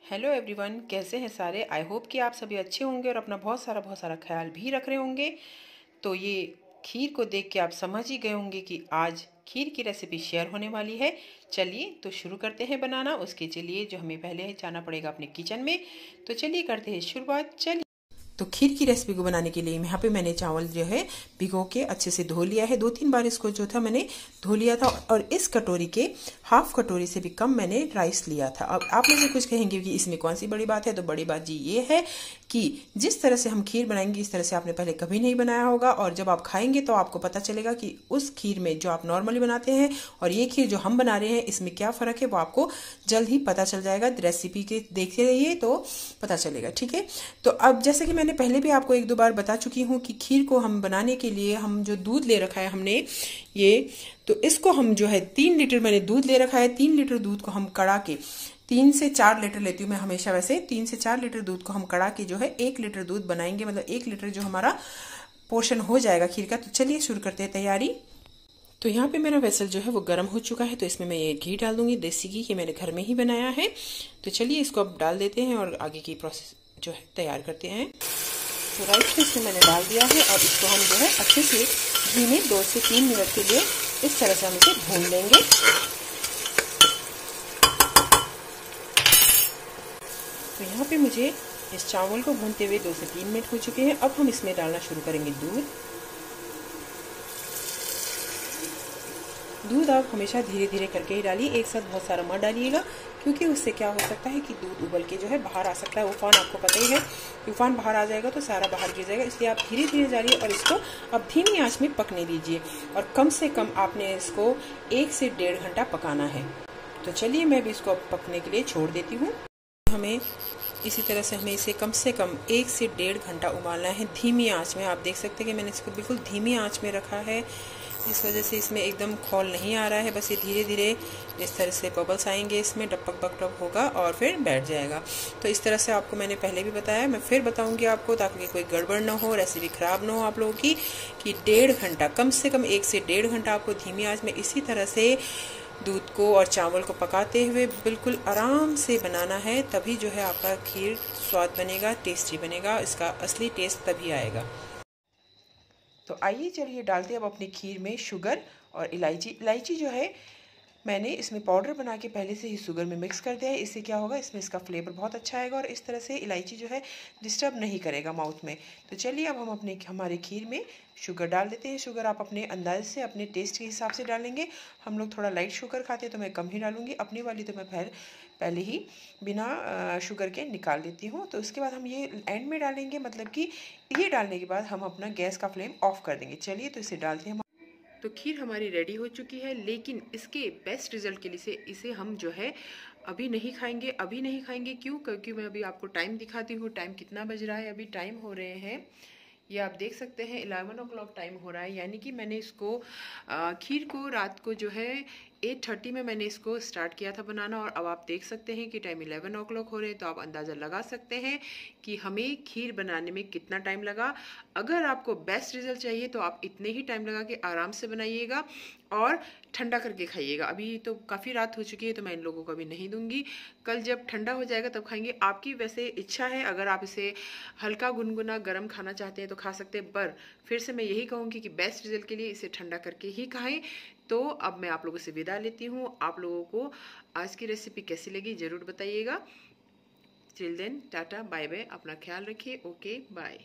Hello everyone, कैसे हैं सारे। आई होप कि आप सभी अच्छे होंगे और अपना बहुत सारा ख्याल भी रख रहे होंगे। तो ये खीर को देख के आप समझ ही गए होंगे कि आज खीर की रेसिपी शेयर होने वाली है। चलिए तो शुरू करते हैं बनाना। उसके लिए जो हमें पहले जाना पड़ेगा अपने किचन में। तो चलिए करते हैं शुरुआत। चलिए तो खीर की रेसिपी को बनाने के लिए यहाँ पे मैंने चावल जो है भिगो के अच्छे से धो लिया है। 2-3 बार इसको जो था मैंने धो लिया था और इस कटोरी के हाफ कटोरी से भी कम मैंने राइस लिया था। अब आप में से कुछ कहेंगे कि इसमें कौन सी बड़ी बात है। तो बड़ी बात जी ये है कि जिस तरह से हम खीर बनाएंगे इस तरह से आपने पहले कभी नहीं बनाया होगा, और जब आप खाएंगे तो आपको पता चलेगा कि उस खीर में जो आप नॉर्मली बनाते हैं और ये खीर जो हम बना रहे हैं इसमें क्या फ़र्क है वो आपको जल्द ही पता चल जाएगा। रेसिपी के देखते रहिए तो पता चलेगा, ठीक है। तो अब जैसे कि मैंने पहले भी आपको 1-2 बार बता चुकी हूँ कि खीर को हम बनाने के लिए हम जो दूध ले रखा है हमने ये, तो इसको हम जो है 3 लीटर मैंने दूध ले रखा है। 3 लीटर दूध को हम कड़ा के 3 से 4 लीटर लेती हूँ मैं हमेशा। वैसे 3 से 4 लीटर दूध को हम कड़ा के जो है 1 लीटर दूध बनाएंगे, मतलब 1 लीटर जो हमारा पोर्शन हो जाएगा खीर का। तो चलिए शुरू करते हैं तैयारी। तो यहाँ पे मेरा वेसल जो है वो गर्म हो चुका है, तो इसमें मैं ये घी डाल दूंगी, देसी घी, ये मैंने घर में ही बनाया है। तो चलिए इसको अब डाल देते हैं और आगे की प्रोसेस जो है तैयार करते हैं। तो राइस को इसमें मैंने डाल दिया है और इसको हम जो है अच्छे से घी में 2 से 3 मिनट के लिए इस तरह से हम इसे भून लेंगे। तो यहाँ पे मुझे इस चावल को भूनते हुए 2 से 3 मिनट हो चुके हैं। अब हम इसमें डालना शुरू करेंगे दूध आप हमेशा धीरे धीरे करके ही डालिए, एक साथ बहुत सारा मत डालिएगा, क्योंकि उससे क्या हो सकता है कि दूध उबल के जो है बाहर आ सकता है। उफान आपको पता ही है, उफान बाहर आ जाएगा तो सारा बाहर गिर जाएगा। इसलिए आप धीरे धीरे डालिए और इसको अब धीमी आंच में पकने दीजिए और कम से कम आपने इसको 1 से 1.5 घंटा पकाना है। तो चलिए मैं भी इसको पकने के लिए छोड़ देती हूँ। हमें इसी तरह से हमें इसे कम से कम 1 से 1.5 घंटा उबालना है धीमी आंच में। आप देख सकते हैं कि मैंने इसको बिल्कुल धीमी आंच में रखा है, इस वजह से इसमें एकदम खौल नहीं आ रहा है। बस ये धीरे धीरे इस तरह से बबल्स आएंगे, इसमें डपक बक होगा और फिर बैठ जाएगा। तो इस तरह से आपको मैंने पहले भी बताया, मैं फिर बताऊंगी आपको ताकि कोई गड़बड़ ना हो, रेसिपी खराब ना हो आप लोगों की। कि 1.5 घंटा, कम से कम 1 से 1.5 घंटा आपको धीमी आंच में इसी तरह से दूध को और चावल को पकाते हुए बिल्कुल आराम से बनाना है। तभी जो है आपका खीर स्वाद बनेगा, टेस्टी बनेगा, इसका असली टेस्ट तभी आएगा। तो आइए चलिए डालते हैं अब अपनी खीर में शुगर और इलायची। इलायची जो है मैंने इसमें पाउडर बना के पहले से ही शुगर में मिक्स कर दिया है। इससे क्या होगा, इसमें इसका फ्लेवर बहुत अच्छा आएगा और इस तरह से इलायची जो है डिस्टर्ब नहीं करेगा माउथ में। तो चलिए अब हम हमारे खीर में शुगर डाल देते हैं। शुगर आप अपने अंदाज से अपने टेस्ट के हिसाब से डालेंगे। हम लोग थोड़ा लाइट शुगर खाते हैं तो मैं कम ही डालूँगी। अपनी वाली तो मैं पहले ही बिना शुगर के निकाल देती हूँ। तो उसके बाद हम ये एंड में डालेंगे, मतलब कि ये डालने के बाद हम अपना गैस का फ्लेम ऑफ कर देंगे। चलिए तो इसे डालते हैं। तो खीर हमारी रेडी हो चुकी है, लेकिन इसके बेस्ट रिजल्ट के लिए इसे हम जो है अभी नहीं खाएंगे। क्यों? क्योंकि मैं अभी आपको टाइम दिखाती हूँ। टाइम कितना बज रहा है, अभी टाइम हो रहे हैं, ये आप देख सकते हैं 11 o'clock टाइम हो रहा है। यानी कि मैंने इसको खीर को रात को जो है 8:30 में मैंने इसको स्टार्ट किया था बनाना, और अब आप देख सकते हैं कि टाइम 11 o'clock हो रहे हैं। तो आप अंदाज़ा लगा सकते हैं कि हमें खीर बनाने में कितना टाइम लगा। अगर आपको बेस्ट रिजल्ट चाहिए तो आप इतने ही टाइम लगा के आराम से बनाइएगा और ठंडा करके खाइएगा। अभी तो काफ़ी रात हो चुकी है तो मैं इन लोगों को अभी नहीं दूंगी, कल जब ठंडा हो जाएगा तब खाएंगे। आपकी वैसे इच्छा है, अगर आप इसे हल्का गुनगुना गर्म खाना चाहते हैं तो खा सकते हैं, पर फिर से मैं यही कहूँगी कि बेस्ट रिजल्ट के लिए इसे ठंडा करके ही खाएं। तो अब मैं आप लोगों से विदा लेती हूँ। आप लोगों को आज की रेसिपी कैसी लगी ज़रूर बताइएगा। Till then tata bye bye, अपना ख्याल रखिए, ओके बाय।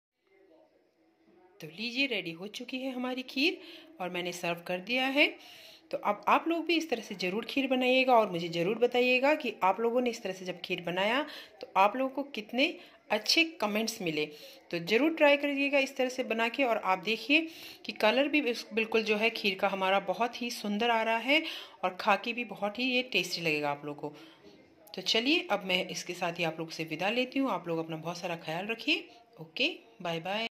तो लीजिए रेडी हो चुकी है हमारी खीर और मैंने सर्व कर दिया है। तो अब आप लोग भी इस तरह से ज़रूर खीर बनाइएगा और मुझे ज़रूर बताइएगा कि आप लोगों ने इस तरह से जब खीर बनाया तो आप लोगों को कितने अच्छे कमेंट्स मिले। तो ज़रूर ट्राई करिएगा इस तरह से बना के, और आप देखिए कि कलर भी बिल्कुल जो है खीर का हमारा बहुत ही सुंदर आ रहा है और खा के भी बहुत ही ये टेस्टी लगेगा आप लोग को। तो चलिए अब मैं इसके साथ ही आप लोग से विदा लेती हूँ। आप लोग अपना बहुत सारा ख्याल रखिए, ओके बाय बाय।